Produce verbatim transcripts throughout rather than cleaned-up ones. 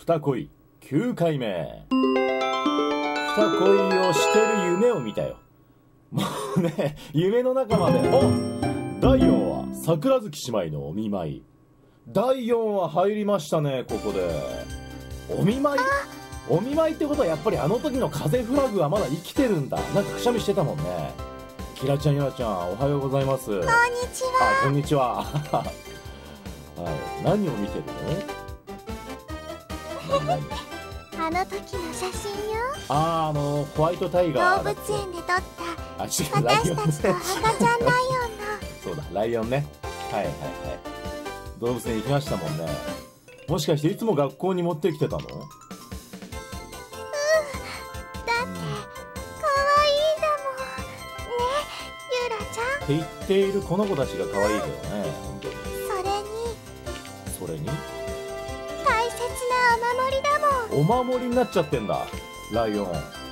二恋きゅうかいめ。二恋をしてる夢を見たよ。もうね、夢の中まで。お、だいよん話桜月姉妹のお見舞い。だいよん話入りましたね。ここでお見舞い。お見舞いってことはやっぱりあの時の風フラグはまだ生きてるんだ。なんかくしゃみしてたもんね。キラちゃん、ゆらちゃん、おはようございます。こんにちは。 あ、こんにちは。はい、何を見てるの？何々 あの時の写真よ。 あー、あのホワイトタイガー動物園で撮ったあ、違う、 私たちとライオンね。 赤ちゃんライオンのそうだ、ライオンね。はいはいはい。動物園行きましたもんね。もしかしていつも学校に持ってきてたの？ だって、 うん可愛いんだもんね、ゆらちゃん。 って言っているこの子たちが可愛いけどね、本当に。 それにそれに大切なお守りだもん。 お守りになっちゃってんだ、ライオン。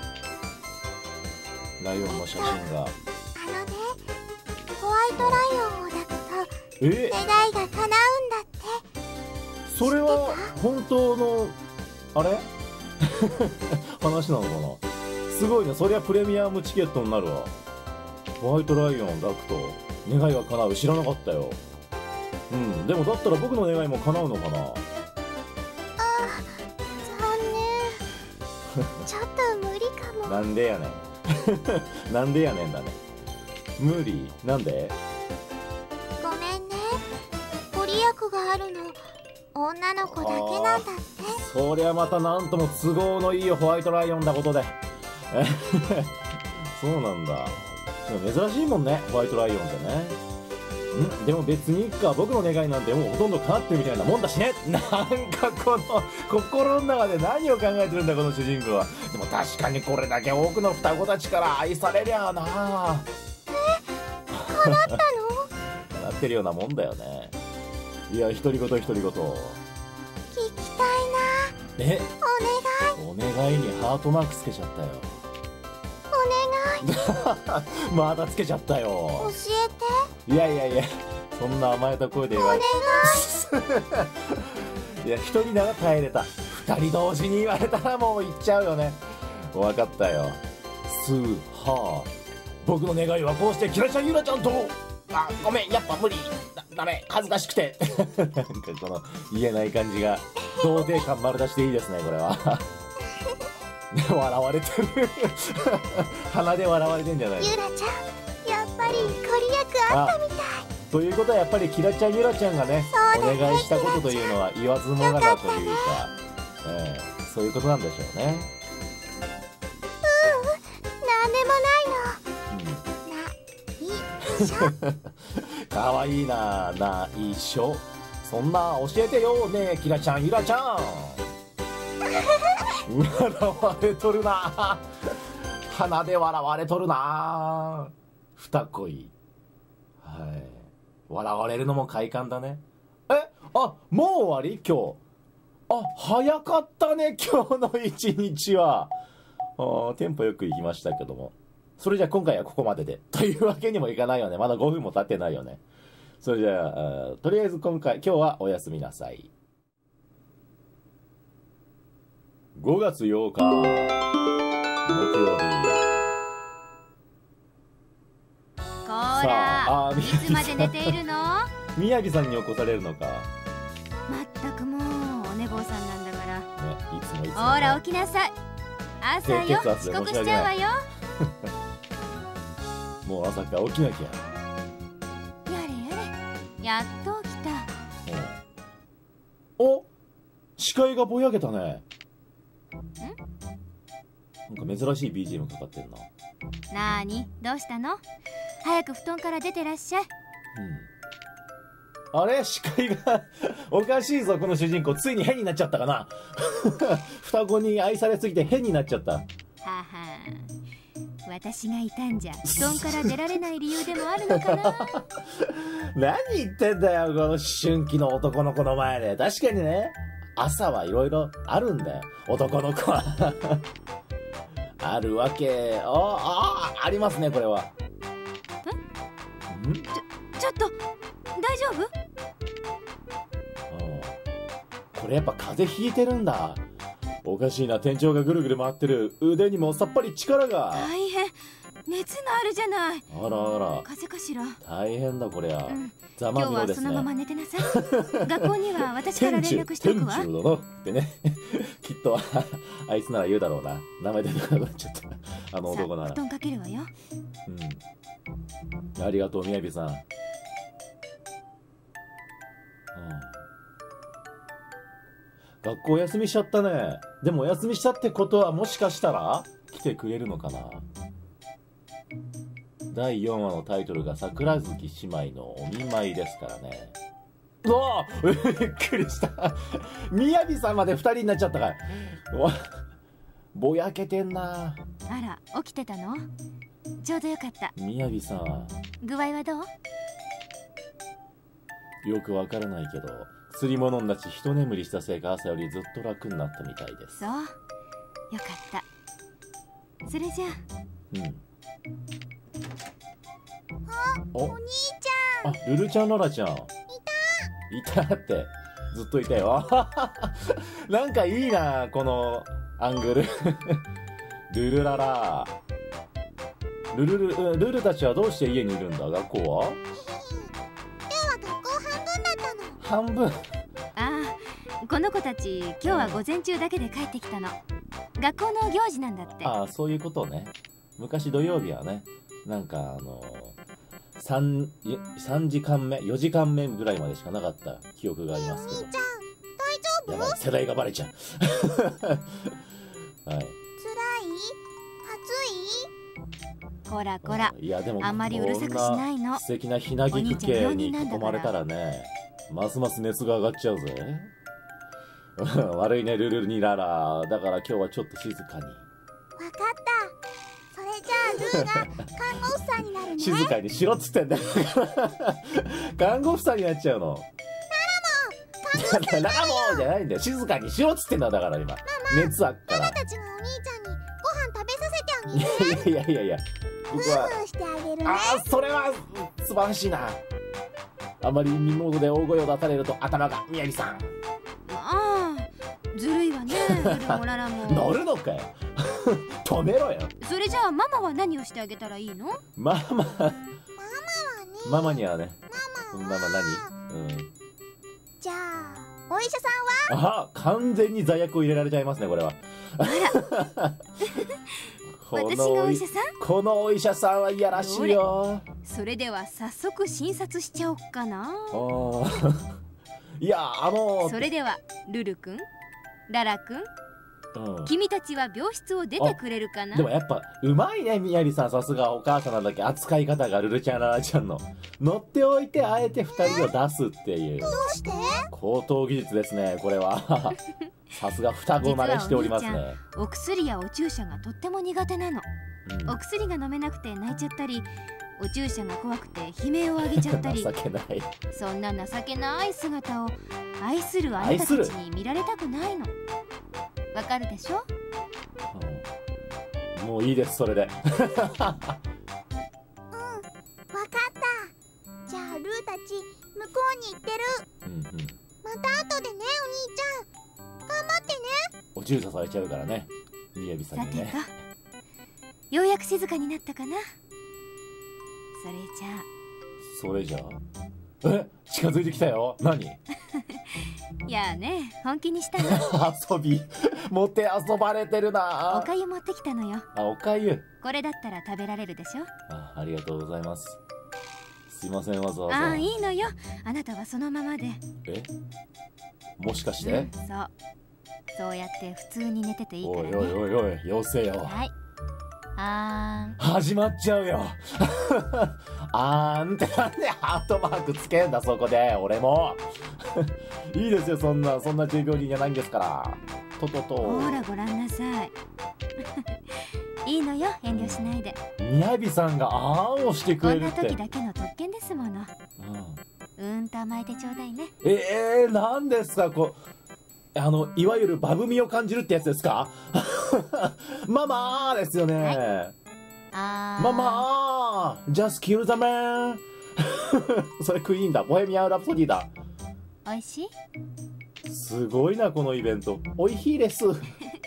ライオンの写真が。 あのね、ホワイトライオンを抱くとえ、 願いが叶うんだって。 それは本当のあれ話なのかな。すごいね、そりゃプレミアムチケットになるわ。ホワイトライオンを抱くと願いが叶う。知らなかったよ。うん、でもだったら僕の願いも叶うのかな。 ああ、残念。ちょっと無理かも。 なんでやねん。なんでやねんだね。無理。なんで？ ごめんね、ご利益があるの女の子だけなんだって。 そりゃまたなんとも都合のいいホワイトライオンだことで。そうなんだ。でも珍しいもんね、ホワイトライオンってね。んでも別にいっか、僕の願いなんてもうほとんど叶ってるみたいなもんだしね。なんかこの心の中で何を考えてるんだこの主人公は。でも確かにこれだけ多くの双子たちから愛されりゃあな。 え、叶ったの？ 叶ってるようなもんだよね。いや、独り言独り言。 聞きたいな。 え、 お願い。 お願いにハートマークつけちゃったよ。 お願い。 またつけちゃったよ。 教えて。 いやいやいや、そんな甘えた声で言われて。いや、一人なら耐えれた。二人同時に言われたらもう言っちゃうよね。分かったよ。スーハー。僕の願いはこうしてキラちゃん、ゆらちゃんと。あ、ごめん、やっぱ無理。だ、ダメ、恥ずかしくて。なんかこの言えない感じが、童貞感丸出しでいいですね、これは。笑われてる。鼻で笑われてんじゃないの。 ゆらちゃん、やっぱりご利益あったみたい。 ということはやっぱりキラちゃん、ゆらちゃんがね、お願いしたことというのは言わずもがなというか、えー、そういうことなんでしょうね。 ううん、なんでもないの。ないしょ。 かわいいな、ないしょ。そんな教えてよね、キラちゃん、ゆらちゃん。笑われとるな。鼻で笑われとるな。二恋。はい。笑われるのも快感だね。え、あ、もう終わり？今日。あ、早かったね、今日の一日は。あ、テンポよく行きましたけども。それじゃあ今回はここまでで。というわけにもいかないよね。まだごふんも経ってないよね。それじゃあ、あとりあえず今回、今日はおやすみなさい。ごがつようか、木曜日。 こーら、いつまで寝ているの？ 宮城さんに起こされるのか。 まったくもうお寝坊さんなんだから。 ね、いつもいつも、ね。 ほら起きなさい。朝よ、遅刻しちゃうわよ。 もう朝から起きなきゃ。 やれやれ、やっと起きた。 お、視界がぼやけたね。なんか珍しい ビージーエム かかってるな。 なーに、どうしたの？早く布団から出てらっしゃい。 うん、あれ、視界がおかしいぞ、この主人公。ついに変になっちゃったかな。双子に愛されすぎて変になっちゃった。はは私がいたんじゃ布団から出られない理由でもあるのかな。 何言ってんだよ、この思春期の男の子の前で。確かにね、朝はいろいろあるんだよ、男の子は。あるわけ。ああ、ありますね、これは。 え？ん？ちょ、ちょっと、大丈夫？ これやっぱ風邪ひいてるんだ。 おかしいな、店長がぐるぐる回ってる。腕にもさっぱり力が。 大変。熱があるじゃない。 あらあら、 風邪かしら。 大変だこりゃ。 うん、 ざま今日はみろですね。 そのまま寝てなさい。学校には私から連絡しておくわ。 店長だなってね。きっとあいつなら言うだろうな。名前出てこなくなっちゃった。あの男なら。 布団かけるわよ。 うん。ありがとう、みやびさん。うん。学校休みしちゃったね。でもお休みしたってことはもしかしたら来てくれるのかな。だいよんわのタイトルが桜月姉妹のお見舞いですからね。うわびっくりした。みやびさんまでふたりになっちゃったから。ぼやけてんな。 あら、起きてたの？ちょうどよかった。 みやびさん。 具合はどう？ よくわからないけど、釣り物になっち一眠りしたせいか朝よりずっと楽になったみたいです。 そう。よかった。それじゃあ。 うん。 お兄ちゃん。 あ、ルルちゃん、ロラちゃん。いた。いたって。ずっといたよ。なんかいいな、このアングル。ルルララ。ルルル、ルルたちはどうして家にいるんだ、学校は？ 今日は学校半分だったの。 半分。 ああ、この子たち今日は午前中だけで帰ってきたの。学校の行事なんだって。 ああ、そういうことね。昔土曜日はね、なんかあのー、3, 3時間目よじかんめぐらいまでしかなかった記憶がありますけど。 お兄ちゃん、大丈夫？ やばい、世代がバレちゃう。はい。 辛い？ こらこら、 いやでもあんまりうるさくしないの。 素敵なひなぎ風景に囲まれたらね、ますます熱が上がっちゃうぜ。悪いね、ルルにララ。だから今日はちょっと静かに。 わかった。それじゃあルーが看護婦さんになるね。 静かにしろっつってんだよ。看護婦さんになっちゃうの。ララモーじゃないんだよ。静かにしろっつってんだだから今。熱あっから。 ママたちがお兄ちゃんにご飯食べさせてあげるね。 いやいやいやいや。僕は。 フーフーしてあげるね。 ああ、それは素晴らしいな。あまり耳元で大声を出されると頭が宮城さん。 ああ、ずるいわね、ルルもララも。 乗るのかよ。止めろよ。 それじゃあママは何をしてあげたらいいの？ ママ。 ママはね。 ママにはね。 ママは。 ママ何？うん。 じゃあお医者さんは？ あ、完全に罪悪を入れられちゃいますねこれは。 私がお医者さん？ このお医者さんはいやらしいよ。 それでは早速診察しちゃおっかな。 いや、あのー、 それではルルくん、ララくん、うん、君たちは病室を出てくれるかな。 でもやっぱうまいね、みやびさん。さすがお母さんなんだっけ。扱い方がルルちゃんララちゃんの乗っておいてあえてふたりを出すっていう。 どうして？ 高等技術ですねこれは。さすが双子慣れしておりますね。 お薬やお注射がとっても苦手なの、うん、お薬が飲めなくて泣いちゃったり、お注射が怖くて悲鳴を上げちゃったり。 情けない。 そんな情けない姿を愛するあなたたちに見られたくないの。わかるでしょ？ うん、もういいですそれで。うん、 わかった。じゃあルーたち向こうに行ってる。うんうん、また後でね、お兄ちゃん。頑張ってね。 お注射されちゃうからね、みやびさんにね。 さてと、ようやく静かになったかな。それじゃあ。 それじゃあ。え、近づいてきたよ。何？ いやあね、本気にしたの。 遊び、持って遊ばれてるな。 おかゆ持ってきたのよ。 あ、おかゆ。 これだったら食べられるでしょ。 あ、ありがとうございます。すいません、わざわざ。 ああ、いいのよ。あなたはそのままで。 え？もしかして？ うん、そう。そうやって普通に寝てていいからね。 おいおいおいおい、よせよ。 はい。あーん。 始まっちゃうよ。あーんってなんでハートマークつけんだそこで。俺も。いいですよ、そんなそんな重病人じゃないんですから。ととと。 ほらご覧なさい。いいのよ、遠慮しないで。 みやびさんがあーんをしてくれるって。 こんな時だけの特権ですもの。うん。うーんと甘えてちょうだいね。 えー、なんですかこう。あのいわゆるバブみを感じるってやつですか？ママーですよね。はい、 あママー Just kill the man。 それクイーンだ。ボヘミアン・ラプソディだ。 おいしい？ すごいなこのイベント。おいしいです。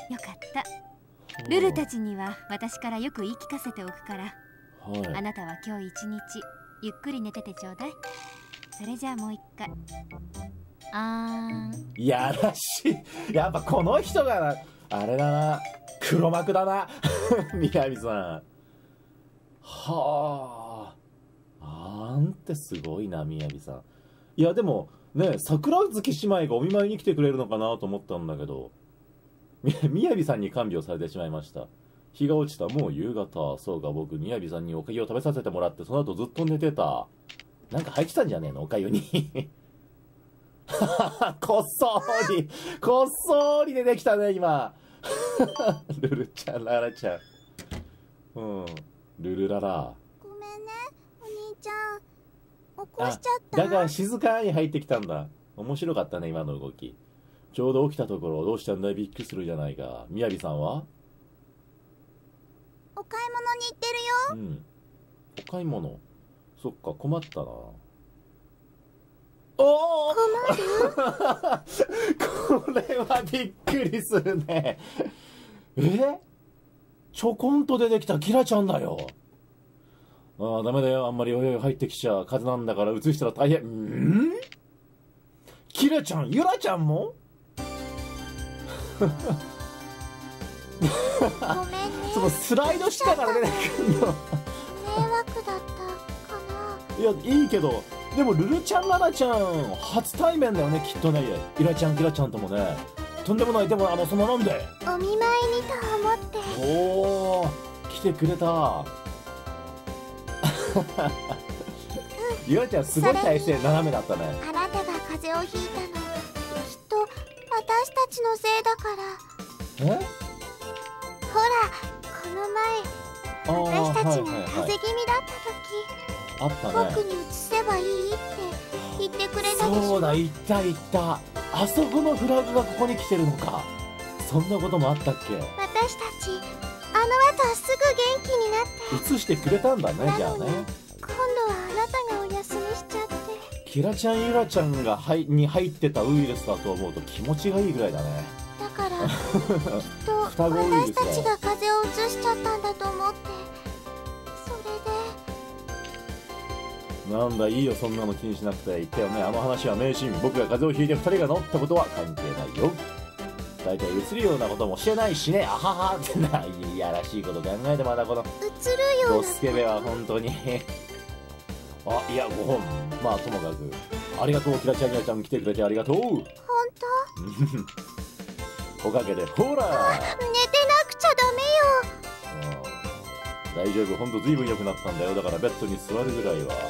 よかった。ルルたちには私からよく言い聞かせておくから、はい、あなたは今日一日ゆっくり寝ててちょうだい。それじゃあもう一回。あーん。 やらしい。やっぱこの人があれだな、黒幕だなみやびさん。はあ、あんてすごいな、みやびさん。いやでもね、桜月姉妹がお見舞いに来てくれるのかなと思ったんだけど、みやびさんに看病されてしまいました。日が落ちた、もう夕方。そうか、僕みやびさんにおかゆを食べさせてもらって、その後ずっと寝てた。なんか入ってたんじゃねえの、おかゆにこっそりこっそり出てきたね今ルルちゃん、ララちゃん、うん、ルルララ。 ごめんねお兄ちゃん、起こしちゃった。 だから静かに入ってきたんだ。面白かったね今の動き。ちょうど起きたところ、どうしたんだい、びっくりするじゃないか。みやびさんはお買い物に行ってるよ。 うん、お買い物。そっか、困ったな。おお困るこれはびっくりするね。え、ちょこんと出てきたキラちゃんだよ。ああ、ダメだよ、あんまりお湯入ってきちゃ風邪なんだから、移したら大変。ん、キラちゃん、ユラちゃんもごめんねそのスライドしたから出てくるの迷惑だったかな。 いや、いいけど、でもルルちゃん、ララちゃん初対面だよねきっとね。イラちゃん、キラちゃんともね。とんでもない。でもあのそのなんでお見舞いにと思って。 おお、来てくれたイラちゃんすごい体勢斜めだったね。 あなたが風邪をひいたの、きっと私たちのせいだから。 え、 ほらこの前私たちが風邪気味だった時、 あったね、 僕に移せばいいって言ってくれたでしょ。 そうだ、言った言った。あそこのフラグがここに来てるのか。そんなこともあったっけ。 私たちあの後すぐ元気になって。 移してくれたんだね。じゃあね、 今度はあなたがお休みしちゃって。 キラちゃん、ユラちゃんがはいに入ってたウイルスだと思うと気持ちがいいぐらいだね。 だからきっと私たちが風邪を移しちゃったんだと思って。それでなんだ、いいよ、そんなの気にしなくて。言ったよね、あの話は迷信。僕が風邪をひいてふたりが治ったことは関係ないよ。大体移るようなこともしてないしね。あははってな、いやらしいこと考えて、まだこの移るようなドスケベは本当にあ、いや、ご本まあともかくありがとう。キラちゃん、キラちゃん来てくれてありがとう。 本当おかげでほら、 寝てなくちゃダメよ。 大丈夫、ほんとずいぶん良くなったんだよ。だからベッドに座るぐらいは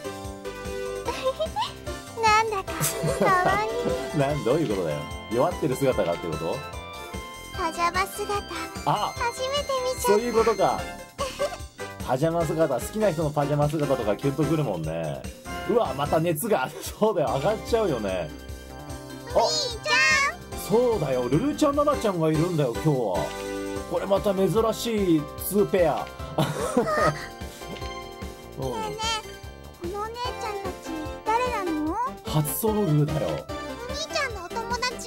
なんだかかわいいなん、どういうことだよ。弱ってる姿がってこと。 パジャマ姿あ、 初めて見ちゃった。 そういうことかパジャマ姿、好きな人のパジャマ姿とかキュンとくるもんね。うわ、また熱がそうだよ、上がっちゃうよね。 お兄ちゃん、 そうだよ、ルルちゃん、ナナちゃんがいるんだよ今日は。これまた珍しいツーペアうん、 ねえねえ、このお姉ちゃんたち誰なの？ 初遭遇だよ。 お兄ちゃんのお友達？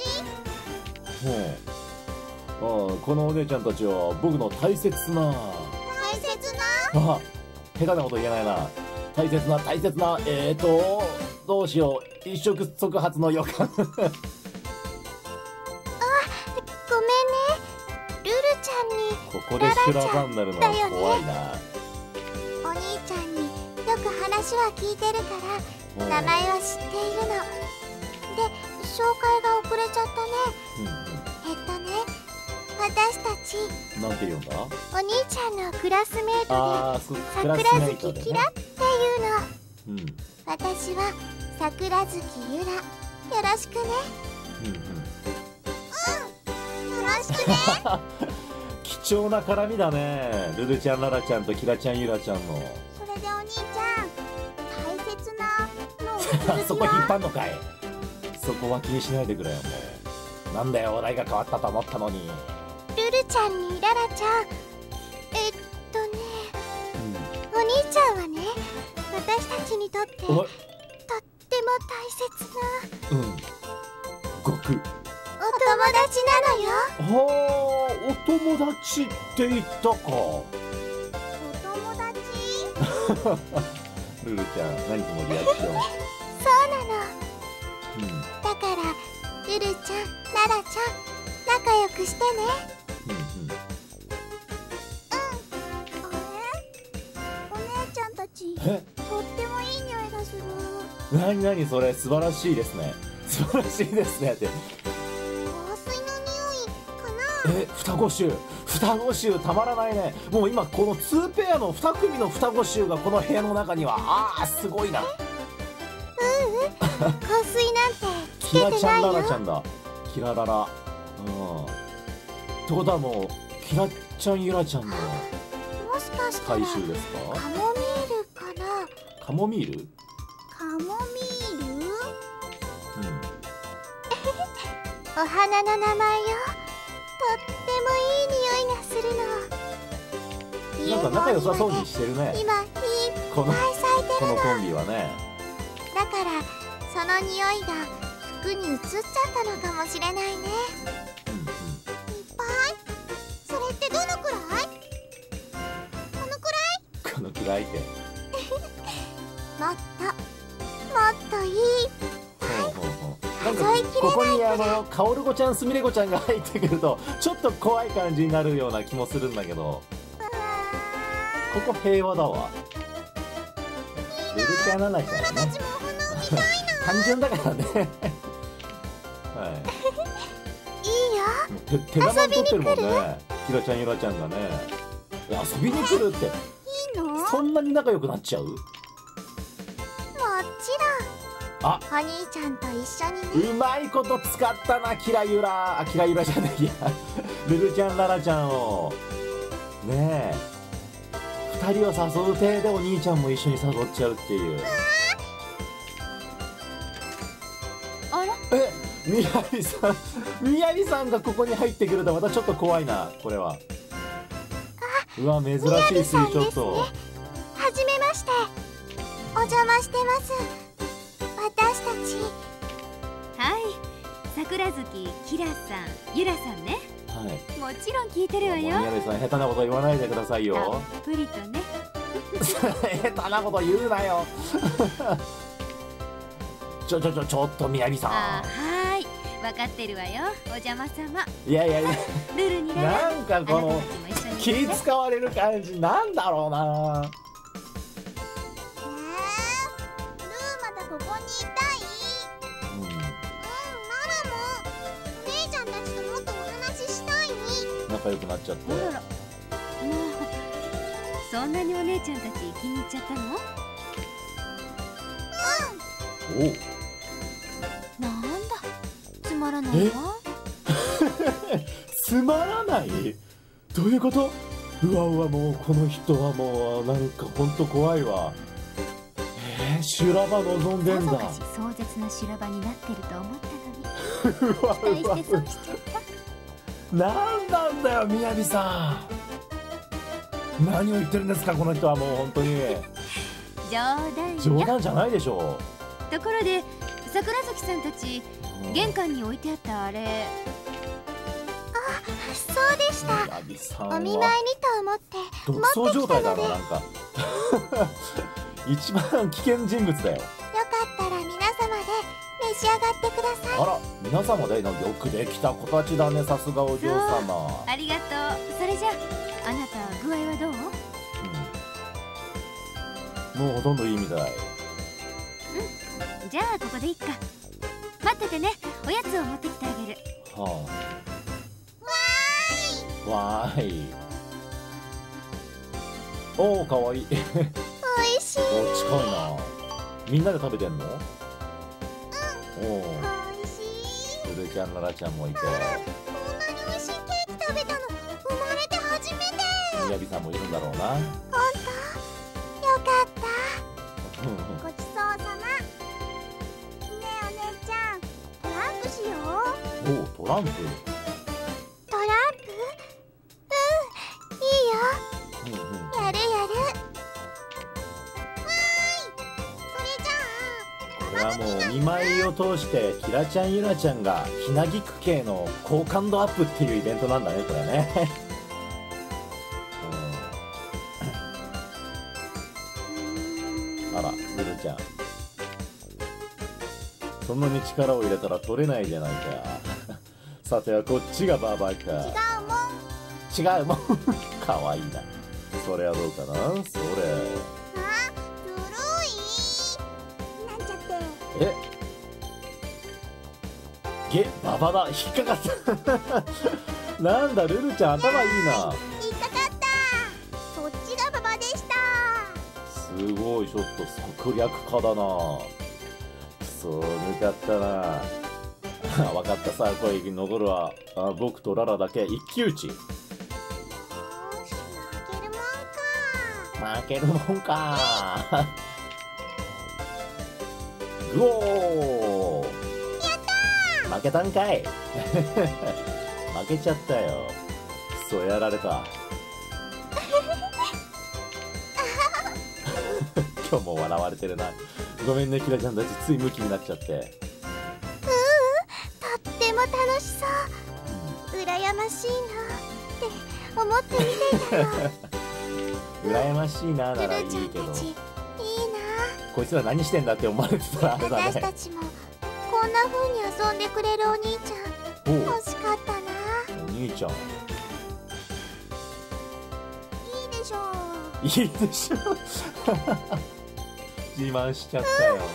うん、ああ、このお姉ちゃんたちは僕の大切な大切なあ、下手なこと言えないな。大切な大切なえーとどうしよう、一触即発の予感あ、ごめんね、ルルちゃんに。 ここで修羅場になるのは怖いな。 お兄ちゃんによく話は聞いてるから名前は知っているので、紹介が遅れちゃったね。 うんうん、 えっとね、私たちなんて言うんだ。 お兄ちゃんのクラスメートあー、 で桜月キラっていうの、 うん、 私は桜月ゆら。よろしくね。 うんうん、 うん、よろしくね貴重な絡みだね、ルルちゃん、ララちゃんとキラちゃん、ユラちゃんの。 それでお兄ちゃん、大切なのそこ引っ張んのかい。そこは気にしないでくれよ、もう。なんだよ、お題が変わったと思ったのに。 ルルちゃんにララちゃん、えっとね、うん、お兄ちゃんはね、私たちにとってとっても大切な、 うん、ごくお友達なのよ。 はあ、お友達って言ったか。 お友達？ ルルちゃん、何そのリアクション。 そうなの。 うん。 だからルルちゃん、ララちゃん、仲良くしてね。 うんうん。 うん。あれ？お姉ちゃんたち、 え？ とってもいい匂いがする。 なになにそれ、素晴らしいですね。素晴らしいですねって。 香水の匂いかな。 え、双子臭、双子臭たまらないね。もう今このツーペアのに組の双子臭がこの部屋の中には、ああすごいな。 ううん、香水なんてつキけてないよ。 ラちゃん、ララちゃんだ。キラララ。うん。ってことはもうキラちゃん、ユラちゃんのもしかしたら回収ですか？ カモミールかな。 カモミール？ カモミール？ うん。 お花の名前よ。とってもいい匂いがするの。 なんか仲良さそうにしてるね。 今いっこのぱい咲いてるの。 このコンビはね。 だからその匂いが服に移っちゃったのかもしれないね。 うんうん。 いっぱい？それってどのくらい？このくらい？ このくらいで。 もっともっといい。 ほうほうほう。なんか数えきれないここにあのカオル子ちゃん、スミレ子ちゃんが入ってくるとちょっと怖い感じになるような気もするんだけど、ここ平和だわ。ルルちゃんララちゃんはね。 たちもお花を見たいな。 単純だからね。はい。 いいよ。 手手玉に取ってるもんね。キラちゃん、ユラちゃんがね。いや遊びに来るっていいの？もそんなに仲良くなっちゃう？ ちろん。 あ、 お兄ちゃんと一緒にね。 うまいこと使ったな、キラユラ。あ、キラユラじゃないや。ルルちゃん、ララちゃんを。ねえ。二人を誘う体でお兄ちゃんも一緒に誘っちゃうっていう。 あら、 え、みやびさん、みやびさんがここに入ってくるとまたちょっと怖いな、これは。うわ、珍しいスリーショット。 はじめまして。お邪魔してます。私たち。 はい、桜月キラさん、ユラさんね。 はい。 もちろん聞いてるわよ。 みやびさん、下手なこと言わないでくださいよ。 たっぷりとね。 下手なこと言うなよ。ちょちょちょちょっとみやびさん。 あ、はーい、分かってるわよ、お邪魔様。 いやいやいや、 ルルにララ、 なんかこの気使われる感じなんだろうな。 えー、ルーまだここにいたい？ うん。 うん、ママもお姉ちゃんたちともっとお話ししたい。 仲良くなっちゃって。 あらら、もうそんなにお姉ちゃんたち気に入っちゃったの？ お。 なんだ、つまらないわ。 つまらない？どういうこと？うわうわ、もうこの人はもうなんかほんと怖いわ。えー、修羅場望んでんだ。 さぞかし壮絶な修羅場になってると思ったのに。 うわ期待してうわ損しちゃった。 なんなんだよ、みやびさん。何を言ってるんですか、この人はもう本当に。 冗談よ。 冗談じゃないでしょところで桜月さんたち、 う。 玄関に置いてあったあれ、 そうでしみた。 やびさんお見舞いにはと思って独持って走状態きたので、よだな、なんか。一番危険人物だよ。 かったら皆様で召し上がってください。 あら、皆様でよくできた子たちだね、さすがお嬢様。 ありがとう。それじゃあ、あなた具合はどう？ うん、もうほとんどいいみたい。 じゃあここでいっか。待っててね、おやつを持ってきてあげる。 はわあ。わーい。おお、かわいい。 ーい、おいしい。 お、近いな。みんなで食べてんの？うん。おお。 おいしい。 ルルちゃん、ララちゃんもいて。 こんなにおいしいケーキ食べたの生まれて初めて。 みやびさんもいるんだろうな。 ほんと？よかった。 うんうん。 ごちそうさま。ねえお姉ちゃん、トランプしよう。 おお、トランプ。 トランプ？うん、いいよ。 うんうん。 やるやる。わーい。それじゃあ、 これはうにまいを通してキラちゃんゆらちゃんがひなぎく系の好感度アップっていうイベントなんだねこれねうん、あらルルちゃんそんなに力を入れたら取れないじゃないかさてはこっちがババアか。 違うもん違うもんかわいいな。それはどうかな。それあ、ずるいなんちゃってえゲババだ。引っかかったなんだルルちゃん頭いいな。 引っかかったそっちがババでした。 すごいちょっと策略家だな。くそ抜かったな分かった。さあこれ残るはあ僕とララだけ一騎打ち。 よし負けるもんか。 負けるもんかグオーやったー負けたんかい負けちゃったよ。くそやられた今日も笑われてるな。ごめんねキラちゃんたちついムキになっちゃって。 ううんとっても楽しそう羨ましいなって思って見ていたよ羨ましいなならいいルルちゃんけどたちいいな。 こいつら何してんだって思われてたらあれだ私たね。 ちもこんな風に遊んでくれるお兄ちゃんおう欲しかったな。 お兄ちゃんいいでしょう。 いいでしょ自慢しちゃったよ。 でも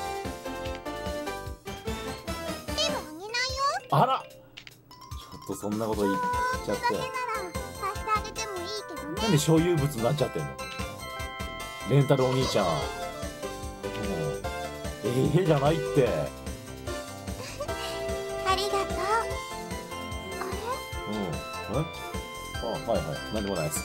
あげないよ。 あらちょっとそんなこと言っちゃって。 それなら貸してあげてもいいけどね。 なんで所有物になっちゃってんのレンタルお兄ちゃん。もうええじゃないって。 ありがとう。あうんえあはいはいなんでもないです。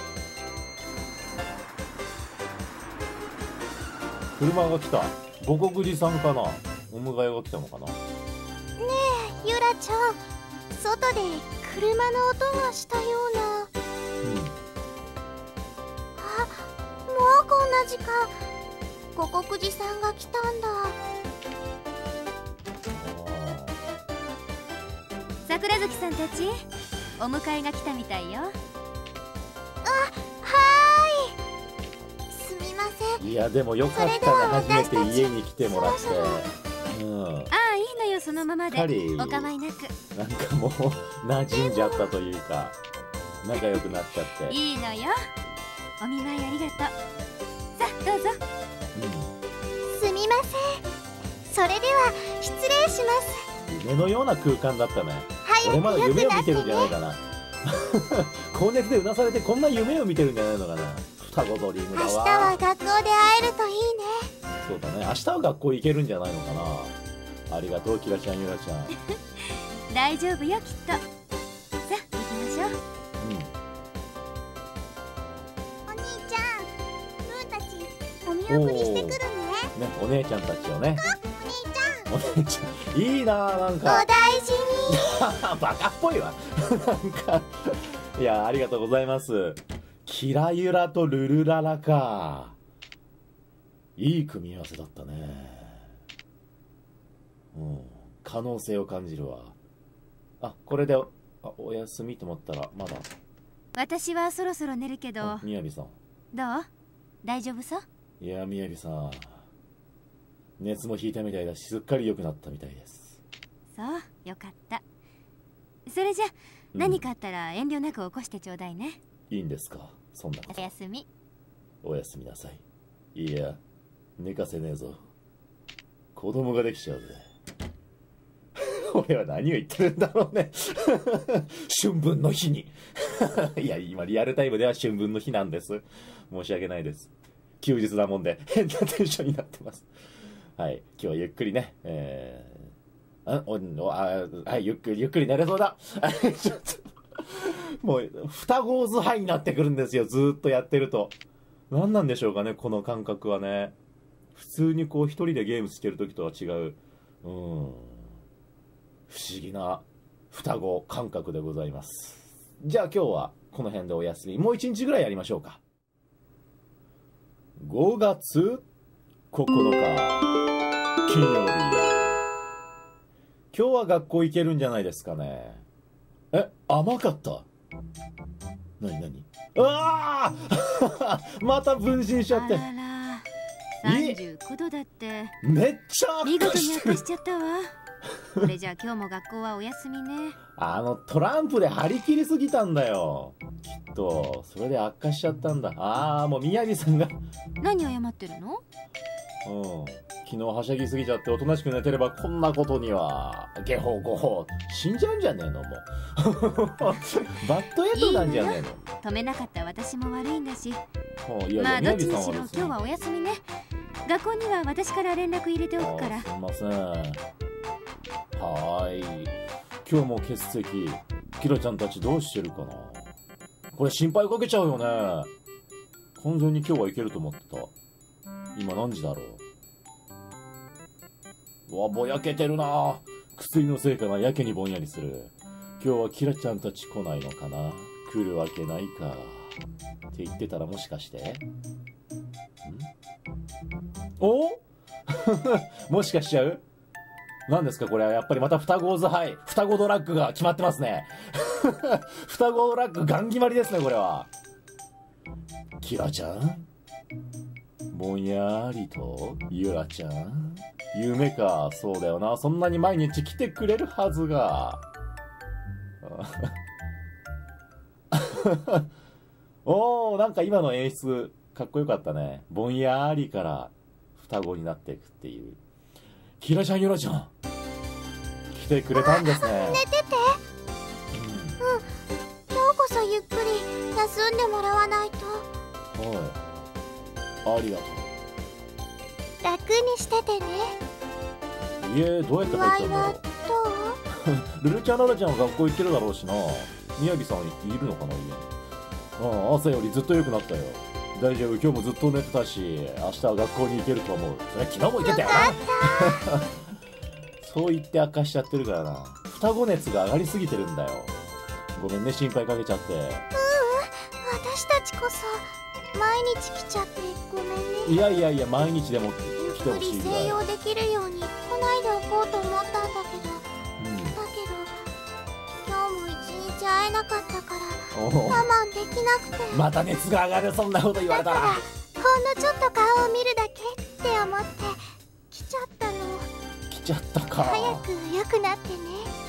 車が来た。母国寺さんかな。お迎えが来たのかな。 れねえゆらちゃん外で車の音がしたような。 うんあもうこんな時間。五国寺さんが来たんだ。 桜月さんたちお迎えが来たみたいよ。 あはーいすみません。 いやでもよかったね。 それでは初めて私たち家に来てもらって。 そろうんああいいのよそのままでしっかりお構いなく。 なんかもう馴染んじゃったというか仲良くなっちゃって。 いいのよお見舞いありがとう。さあどうぞ。 うすみません。それでは失礼します。 ん、夢のような空間だったね。 早く俺まだ良くなって夢を見てるんじゃないね。 かな高熱でうなされてこんな夢を見てるんじゃないのかな。双子ドリームだ明日わ。 は学校で会えるといいね。 そうだね。明日は学校行けるんじゃないのかな。ありがとうキラちゃんゆらちゃん。うん大丈夫よきっと。さあ行きましょう。 お兄ちゃんルーたちお見送りしてくるね。 ねお姉ちゃんたちをね。 お兄ちお姉ちゃんいいななんゃんおか大事に。 バカっぽいわなんかいやありがとうございます。キラユラとルルララか。いい組み合わせだったね。うん可能性を感じるわ。あこれで お, あお休みと思ったらまだ。 私はそろそろ寝るけどみやびさん。 どう大丈夫そう。 いやみやびさん熱も引いたみたいだしすっかり良くなったみたいです。 そうよかった。それじゃ、うん、何かあったら遠慮なく起こしてちょうだいね。 いいんですかそんなこと。 おやすみ。 おやすみなさい。いや寝かせねえぞ。子供ができちゃうぜ俺は何を言ってるんだろうね春分の日にいや今リアルタイムでは春分の日なんです。申し訳ないです。休日なもんで変なテンションになってます。はい今日はゆっくりねえー、あおあはいゆっくりゆっくり寝れそうだちょっともう双子図ハイになってくるんですよずーっとやってると。何なんでしょうかねこの感覚はね。普通にこう一人でゲームしてる時とは違ううん不思議な双子感覚でございます。じゃあ今日はこの辺でお休み。もう一日ぐらいやりましょうか。ごがつここのか金曜日。今日は学校行けるんじゃないですかね。え、甘かった。なになに。うわあまた分身しちゃって。 あらら、さんじゅうきゅうどだって。 めっちゃ見事に悪化しちゃったわ。これじゃあ今日も学校はお休みね。 あのトランプで張り切りすぎたんだよ。きっとそれで悪化しちゃったんだ。ああ、もう宮城さんが何謝ってるの？ うん、昨日はしゃぎすぎちゃっておとなしく寝てればこんなことには。ゲホゴホ死んじゃうんじゃねえのもうバッドエンドなんじゃねえの。 止めなかった私も悪いんだし。 はあ、いやいや、 まあどっちにしろ宮城さんはですね、 今日はお休みね。学校には私から連絡入れておくから。 すみません。はーい、今日も欠席。キラちゃんたちどうしてるかな。これ心配かけちゃうよね。完全に今日は行けると思ってた。今何時だろう。うわ、ぼやけてるな。薬のせいかな、やけにぼんやりする。今日はキラちゃんたち来ないのかな。来るわけないかって言ってたら、もしかしてんおもしかしちゃう。何ですかこれは。やっぱりまた双子ズハイ、双子ドラッグが決まってますね双子ドラッグガン決まりですねこれは。キラちゃんぼんやりと。ユラちゃん夢か。そうだよな、そんなに毎日来てくれるはずがおー、なんか今の演出かっこよかったね。ぼんやりから双子になっていくっていう。キラちゃん、ユラちゃん来てくれたんですね。 寝てて。うん、うん、今日こそゆっくり休んでもらわないと。 はい、ありがとう。 楽にしててね。 家どうやって入ったんだろう。 どうルルちゃん、ララちゃんは学校行ってるだろうしな。宮城さんいるのかな家に。ああ、朝よりずっと良くなったよ。大丈夫、今日もずっと寝てたし、明日は学校に行けると思う。それ昨日も言ってたよなそう言って明かしちゃってるからな。双子熱が上がりすぎてるんだよ。ごめんね、心配かけちゃって。 ううん、私たちこそ毎日来ちゃってごめんね。 いやいやいや、毎日でもゆ来てっくりほしいぐらい。 静養できるように来ないでおこうと思ったんだけど、 うん、 だけど今日も一日会えなかったからおお、 我慢できなくて。 また熱が上がる。そんなこと言われたら。 だからほんのちょっと顔を見るだけって思って来ちゃったの。 来ちゃったか。 早く良くなってね。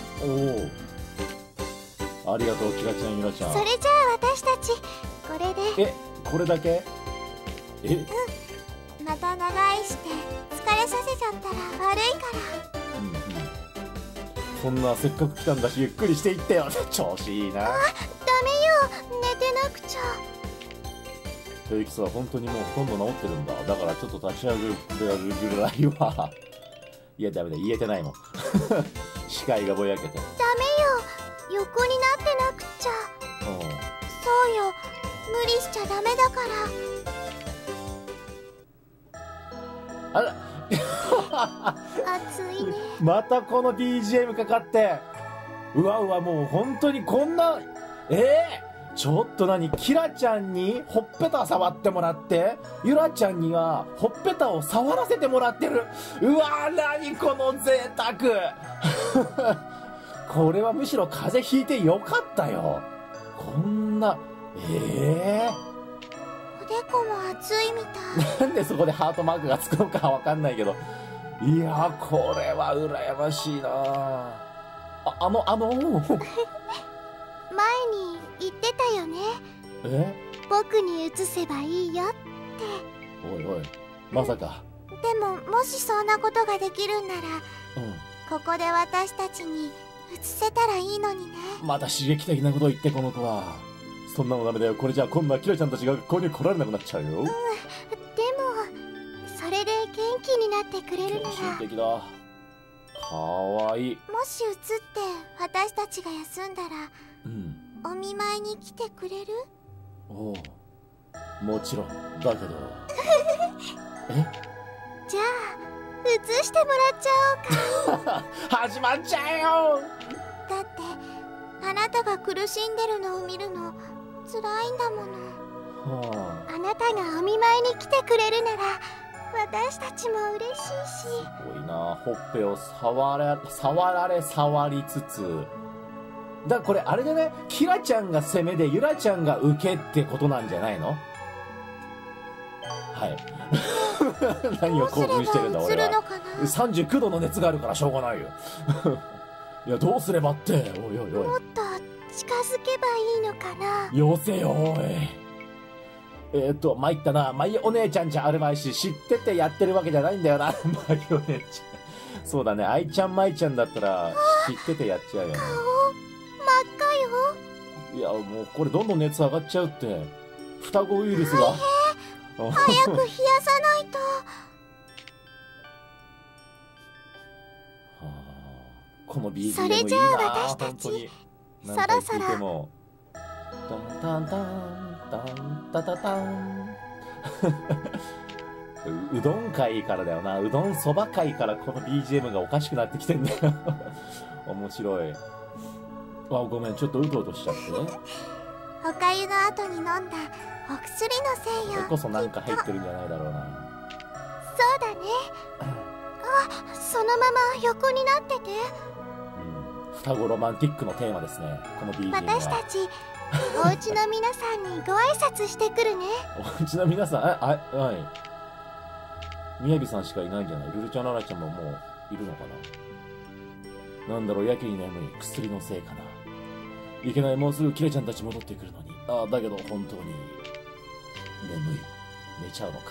おお、ありがとうキラちゃん、ユラちゃん。 それじゃあ私たちこれで。 え、これだけ。え、 うん、また長居して疲れさせちゃったら悪いから。 うんうん、そんなせっかく来たんだしゆっくりしていってよ。調子いいな。 あ、ダメよ、寝てなくちゃ。 というきさは本当にもうほとんど治ってるんだ。だからちょっと立ち上げるぐらいはいや、ダメだ、言えてないもん視界がぼやけて。ダメよ、 横になってなくちゃ。 うん、 そうよ、無理しちゃダメだから。 あら暑いね。 またこの ビージーエム かかって。うわうわ、もう本当にこんな。えー、ちょっと何、キラちゃんにほっぺた触ってもらって、ユラちゃんにはほっぺたを触らせてもらってる。うわー、何この贅沢これはむしろ風邪ひいてよかったよ。こんな。えーおでこも熱いみたい。 なんでそこでハートマークがつくのかわかんないけど、いや、これは羨ましいなあ。あのあの前に言ってたよね。 え、 僕に移せばいいよって。 おいおい、まさか。 でももしそんなことができるんなら、 うん、 ここで私たちに移せたらいいのにね。 また刺激的なこと言って、この子は。そんなのダメだよ。これじゃあ今度はキラちゃんたちが学校に来られなくなっちゃうよ。うん、でもそれで元気になってくれるなら。 献身的だ。かわいい。 もし移って私たちが休んだら、 うん、 お見舞いに来てくれる？ おう、もちろんだけどえ、 じゃあ移してもらっちゃおうか始まっちゃうよ。 だってあなたが苦しんでるのを見るの辛いんだもの。はあ、あなたがお見舞いに来てくれるなら私たちも嬉しいし。 すごいな。ほっぺを触ら触られ触りつつ、だからこれあれでね、キラちゃんが攻めでユラちゃんが受けってことなんじゃないの？はい。何を興奮してるんだ俺は。さんじゅうきゅうどの熱があるからしょうがないよ。いや、どうすればって。おいおいおい。 もっと近づけばいいのかな。 よせよおい。えー、っと参ったな。マイお姉ちゃんじゃあるまいし、知っててやってるわけじゃないんだよな。マイお姉ちゃん。そうだね、愛ちゃんマイちゃんだったら知っててやっちゃうよね。 顔真っ赤よ。 いや、もうこれどんどん熱上がっちゃうって。双子ウイルスが。 早く冷やさないと。 この ビージーエム いいな。 それじゃあ私たちそろそろタンタンタンタタタンうどん界からだよな。うどんそば界からこの ビージーエム がおかしくなってきてんだよ。面白い。あ、ごめん、ちょっとうとうとしちゃって。 おかゆの後に飲んだお薬のせいよ。 それこそなんか入ってるんじゃないだろうな。 そうだね。あ、そのまま横になってて。 うん、双子ロマンティックのテーマですね、この ビージーエム は。 私たちお家の皆さんにご挨拶してくるね。 お家の皆さん、あ、あ、はい。みやびさんしかいないんじゃない？ルルちゃん、ララちゃんももういるのかな。なんだろう、やけに眠い。薬のせいかな。いけない、もうすぐキラちゃんたち戻ってくるのに。あ、だけど本当に眠い。寝ちゃうのか。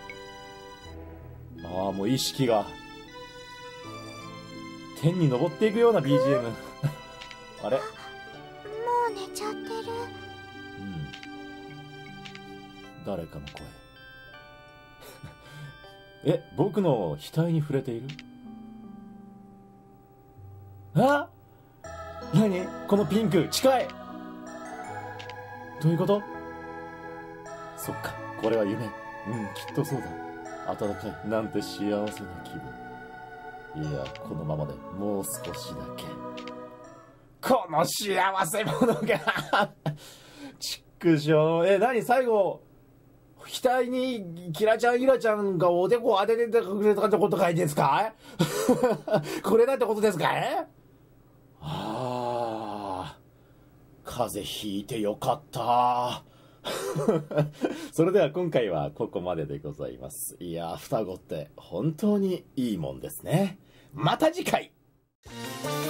ああ、もう意識が天に昇っていくような ビージーエム。あれ？ もう寝ちゃってる。 うん。誰かの声。え、僕の額に触れている？あ？何？このピンク、近い！どういうこと？そっか、これは夢。うん、きっとそうだ。暖かい、なんて幸せな気分。いや、このままでもう少しだけ。この幸せ者がちくしょう。え、何最後、額にキラちゃん、イラちゃんがおでこを当ててくれたってことかいですか？これだってことですかい？ああ、風邪ひいてよかった。それでは今回はここまででございます。いやー、双子って本当にいいもんですね。また次回。